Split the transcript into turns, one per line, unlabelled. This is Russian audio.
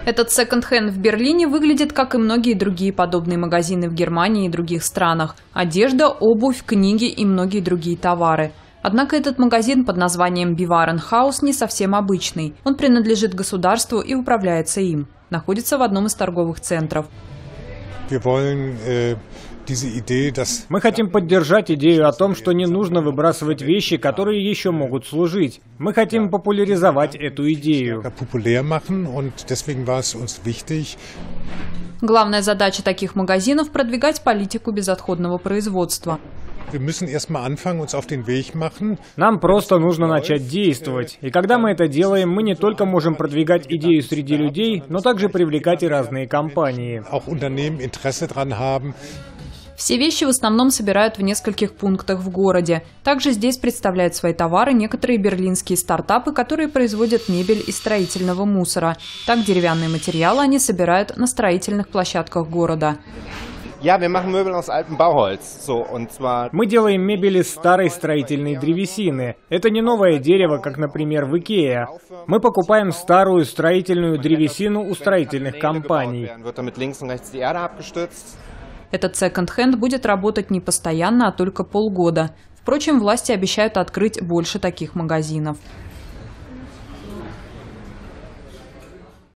Этот секонд-хенд в Берлине выглядит, как и многие другие подобные магазины в Германии и других странах. Одежда, обувь, книги и многие другие товары. Однако этот магазин под названием Биваренхаус не совсем обычный. Он принадлежит государству и управляется им. Находится в одном из торговых центров.
Мы хотим поддержать идею о том, что не нужно выбрасывать вещи, которые еще могут служить. Мы хотим популяризовать эту идею.
Главная задача таких магазинов – продвигать политику безотходного производства.
Нам просто нужно начать действовать. И когда мы это делаем, мы не только можем продвигать идею среди людей, но также привлекать и разные компании.
Все вещи в основном собирают в нескольких пунктах в городе. Также здесь представляют свои товары некоторые берлинские стартапы, которые производят мебель из строительного мусора. Так деревянные материалы они собирают на строительных площадках города.
Мы делаем мебель из старой строительной древесины. Это не новое дерево, как, например, в Икеа. Мы покупаем старую строительную древесину у строительных компаний.
Этот секонд-хенд будет работать не постоянно, а только полгода. Впрочем, власти обещают открыть больше таких магазинов.